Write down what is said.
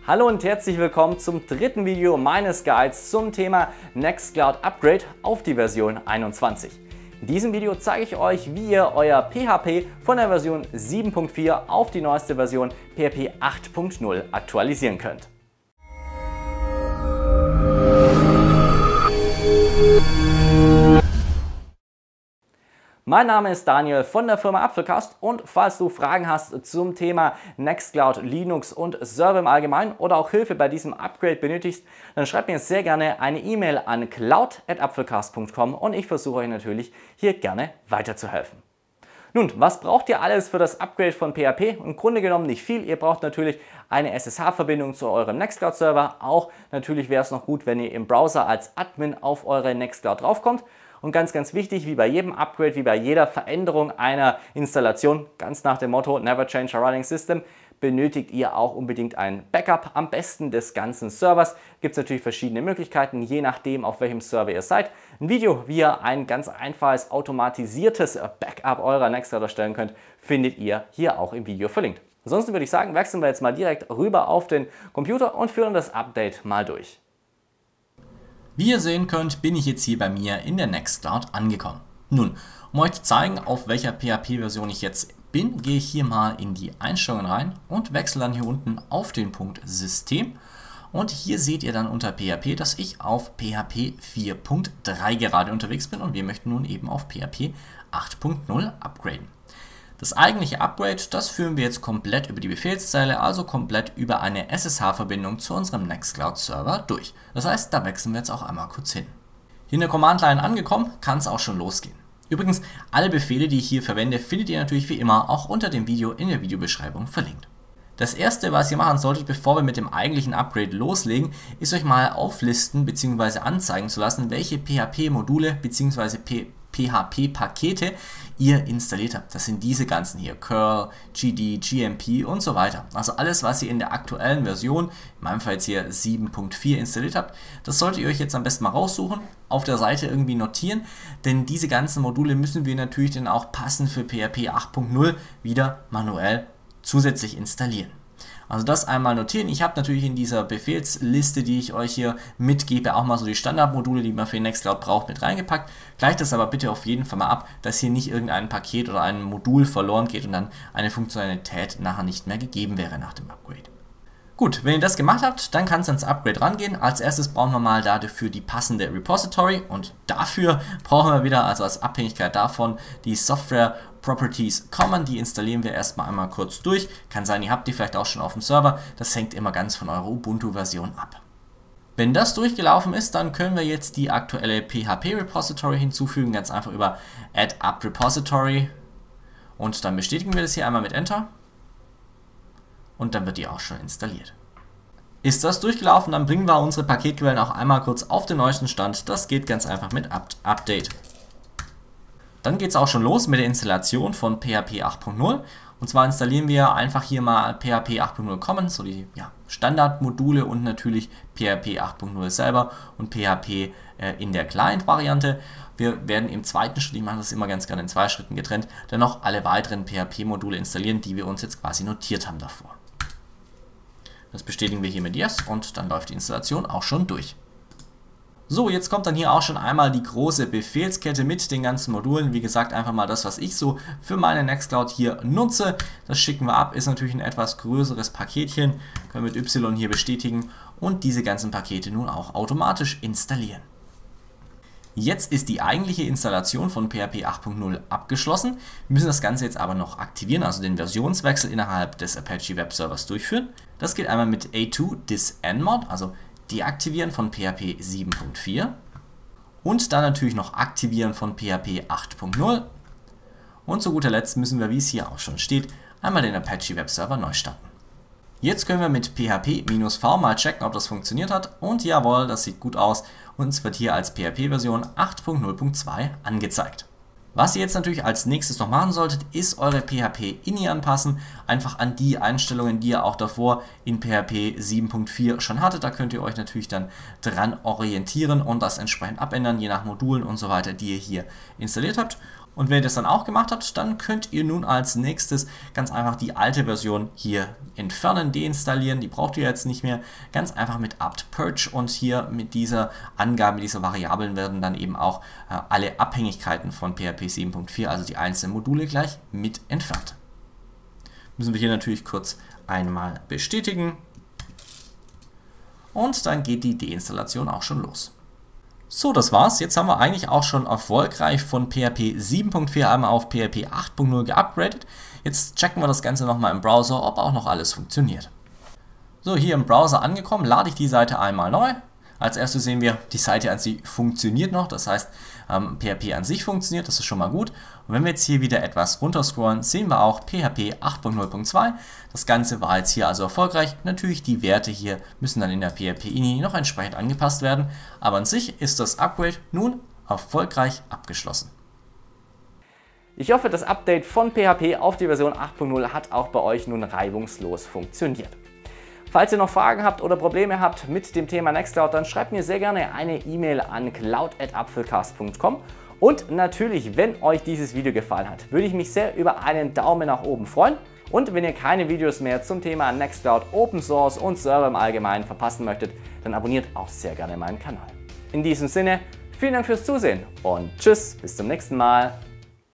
Hallo und herzlich willkommen zum dritten Video meines Guides zum Thema Nextcloud Upgrade auf die Version 21. In diesem Video zeige ich euch, wie ihr euer PHP von der Version 7.4 auf die neueste Version PHP 8.0 aktualisieren könnt. Mein Name ist Daniel von der Firma Apfelcast und falls du Fragen hast zum Thema Nextcloud, Linux und Server im Allgemeinen oder auch Hilfe bei diesem Upgrade benötigst, dann schreib mir sehr gerne eine E-Mail an cloud@apfelcast.com und ich versuche euch natürlich hier gerne weiterzuhelfen. Nun, was braucht ihr alles für das Upgrade von PHP? Im Grunde genommen nicht viel. Ihr braucht natürlich eine SSH-Verbindung zu eurem Nextcloud-Server. Auch natürlich wäre es noch gut, wenn ihr im Browser als Admin auf eure Nextcloud draufkommt. Und ganz wichtig, wie bei jedem Upgrade, wie bei jeder Veränderung einer Installation, ganz nach dem Motto Never change a running system, benötigt ihr auch unbedingt ein Backup, am besten des ganzen Servers. Gibt es natürlich verschiedene Möglichkeiten, je nachdem auf welchem Server ihr seid. Ein Video, wie ihr ein ganz einfaches, automatisiertes Backup eurer Nextcloud erstellen könnt, findet ihr hier auch im Video verlinkt. Ansonsten würde ich sagen, wechseln wir jetzt mal direkt rüber auf den Computer und führen das Update mal durch. Wie ihr sehen könnt, bin ich jetzt hier bei mir in der Nextcloud angekommen. Nun, um euch zu zeigen, auf welcher PHP-Version ich jetzt bin, gehe ich hier mal in die Einstellungen rein und wechsle dann hier unten auf den Punkt System. Und hier seht ihr dann unter PHP, dass ich auf PHP 4.3 gerade unterwegs bin und wir möchten nun eben auf PHP 8.0 upgraden. Das eigentliche Upgrade, das führen wir jetzt komplett über die Befehlszeile, also komplett über eine SSH-Verbindung zu unserem Nextcloud-Server durch. Das heißt, da wechseln wir jetzt auch einmal kurz hin. Hier in der Command-Line angekommen, kann es auch schon losgehen. Übrigens, alle Befehle, die ich hier verwende, findet ihr natürlich wie immer auch unter dem Video in der Videobeschreibung verlinkt. Das erste, was ihr machen solltet, bevor wir mit dem eigentlichen Upgrade loslegen, ist euch mal auflisten bzw. anzeigen zu lassen, welche PHP-Module bzw. PHP-Pakete ihr installiert habt. Das sind diese ganzen hier, curl, GD, GMP und so weiter. Also alles, was ihr in der aktuellen Version, in meinem Fall jetzt hier 7.4 installiert habt, das solltet ihr euch jetzt am besten mal raussuchen, auf der Seite irgendwie notieren, denn diese ganzen Module müssen wir natürlich dann auch passend für PHP 8.0 wieder manuell zusätzlich installieren. Also das einmal notieren. Ich habe natürlich in dieser Befehlsliste, die ich euch hier mitgebe, auch mal so die Standardmodule, die man für Nextcloud braucht, mit reingepackt. Gleicht das aber bitte auf jeden Fall mal ab, dass hier nicht irgendein Paket oder ein Modul verloren geht und dann eine Funktionalität nachher nicht mehr gegeben wäre nach dem Upgrade. Gut, wenn ihr das gemacht habt, dann kann es ans Upgrade rangehen. Als erstes brauchen wir mal dafür die passende Repository und dafür brauchen wir wieder, also als Abhängigkeit davon, die Software Properties Common, die installieren wir erstmal einmal kurz durch. Kann sein, ihr habt die vielleicht auch schon auf dem Server, das hängt immer ganz von eurer Ubuntu-Version ab. Wenn das durchgelaufen ist, dann können wir jetzt die aktuelle PHP-Repository hinzufügen, ganz einfach über Add Up Repository und dann bestätigen wir das hier einmal mit Enter. Und dann wird die auch schon installiert. Ist das durchgelaufen, dann bringen wir unsere Paketquellen auch einmal kurz auf den neuesten Stand. Das geht ganz einfach mit Update. Dann geht es auch schon los mit der Installation von PHP 8.0. Und zwar installieren wir einfach hier mal PHP 8.0 Common, so die Standardmodule und natürlich PHP 8.0 selber und PHP in der Client-Variante. Wir werden im zweiten Schritt, ich mache das immer ganz gerne in 2 Schritten getrennt, dann noch alle weiteren PHP-Module installieren, die wir uns jetzt quasi notiert haben davor. Das bestätigen wir hier mit Yes und dann läuft die Installation auch schon durch. So, jetzt kommt dann hier auch schon einmal die große Befehlskette mit den ganzen Modulen. Wie gesagt, einfach mal das, was ich so für meine Nextcloud hier nutze. Das schicken wir ab, ist natürlich ein etwas größeres Paketchen. Können wir mit Y hier bestätigen und diese ganzen Pakete nun auch automatisch installieren. Jetzt ist die eigentliche Installation von PHP 8.0 abgeschlossen. Wir müssen das Ganze jetzt aber noch aktivieren, also den Versionswechsel innerhalb des Apache Web Servers durchführen. Das geht einmal mit A2 disenmod, also Deaktivieren von PHP 7.4 und dann natürlich noch Aktivieren von PHP 8.0 und zu guter Letzt müssen wir, wie es hier auch schon steht, einmal den Apache Web Server neu starten. Jetzt können wir mit php-v mal checken, ob das funktioniert hat und jawohl, das sieht gut aus. Uns wird hier als PHP-Version 8.0.2 angezeigt. Was ihr jetzt natürlich als nächstes noch machen solltet, ist eure PHP-INI anpassen, einfach an die Einstellungen, die ihr auch davor in PHP 7.4 schon hattet. Da könnt ihr euch natürlich dann dran orientieren und das entsprechend abändern, je nach Modulen und so weiter, die ihr hier installiert habt. Und wenn ihr das dann auch gemacht habt, dann könnt ihr nun als nächstes ganz einfach die alte Version hier entfernen, deinstallieren. Die braucht ihr jetzt nicht mehr. Ganz einfach mit apt-purge und hier mit dieser Angabe, mit dieser Variablen werden dann eben auch alle Abhängigkeiten von PHP 7.4, also die einzelnen Module gleich mit entfernt. Müssen wir hier natürlich kurz einmal bestätigen. Und dann geht die Deinstallation auch schon los. So, das war's. Jetzt haben wir eigentlich auch schon erfolgreich von PHP 7.4 einmal auf PHP 8.0 geupgradet. Jetzt checken wir das Ganze nochmal im Browser, ob auch noch alles funktioniert. So, hier im Browser angekommen, lade ich die Seite einmal neu. Als erstes sehen wir, die Seite an sich funktioniert noch, das heißt, PHP an sich funktioniert, das ist schon mal gut. Und wenn wir jetzt hier wieder etwas runterscrollen, sehen wir auch PHP 8.0.2. Das Ganze war jetzt hier also erfolgreich. Natürlich, die Werte hier müssen dann in der PHP-INI noch entsprechend angepasst werden, aber an sich ist das Upgrade nun erfolgreich abgeschlossen. Ich hoffe, das Update von PHP auf die Version 8.0 hat auch bei euch nun reibungslos funktioniert. Falls ihr noch Fragen habt oder Probleme habt mit dem Thema Nextcloud, dann schreibt mir sehr gerne eine E-Mail an cloud@apfelcast.com. Und natürlich, wenn euch dieses Video gefallen hat, würde ich mich sehr über einen Daumen nach oben freuen. Und wenn ihr keine Videos mehr zum Thema Nextcloud, Open Source und Server im Allgemeinen verpassen möchtet, dann abonniert auch sehr gerne meinen Kanal. In diesem Sinne, vielen Dank fürs Zusehen und tschüss, bis zum nächsten Mal.